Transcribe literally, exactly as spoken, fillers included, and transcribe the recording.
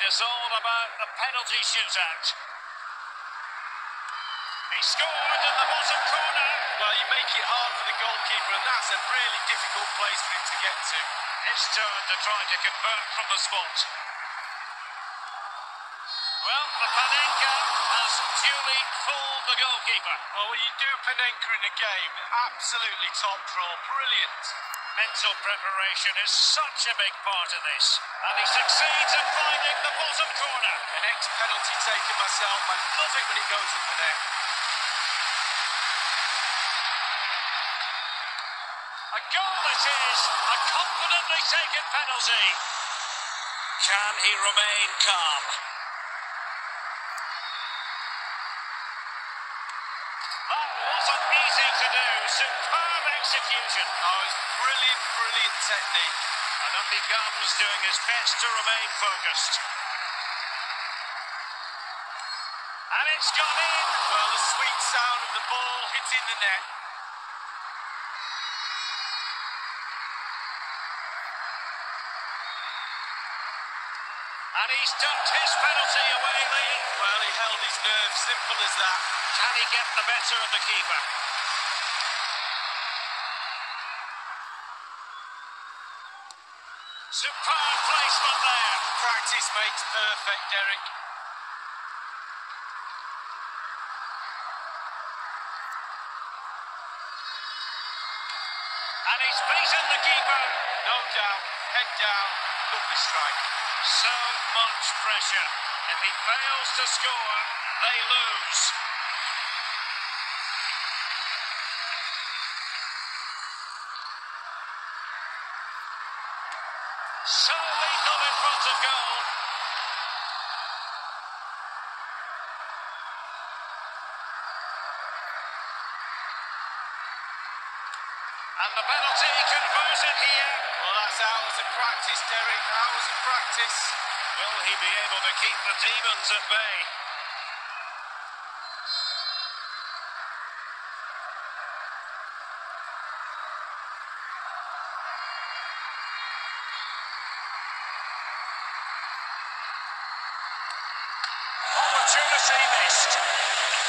is all about the penalty shootout. He scored in the bottom corner. Well, you make it hard for the goalkeeper, and that's a really difficult place for him to get to. His turn to try to convert from the spot. Well, the Panenka has duly fooled the goalkeeper. Well, when you do Panenka in a game, absolutely top draw, brilliant. Mental preparation is such a big part of this, and he succeeds in finding the bottom corner. An ex-penalty taker myself, I love it when it goes in the net. A goal it is, a confidently taken penalty. Can he remain calm? That wasn't easy to do. Superb execution. Oh, it's brilliant, brilliant technique. And up he comes, doing his best to remain focused. And it's gone in. Well, the sweet sound of the ball hitting the net. And he's ducked his penalty away, Lee. Well, he held his nerve, simple as that. Can he get the better of the keeper? Superb placement there. Practice makes perfect, Derek. And he's beaten the keeper. No doubt, head down, lovely strike. So much pressure. If he fails to score, they lose. So lethal in front of goal. And the penalty converted here. Well, that's hours of practice, Derek, hours of practice. Will he be able to keep the demons at bay? Opportunity missed.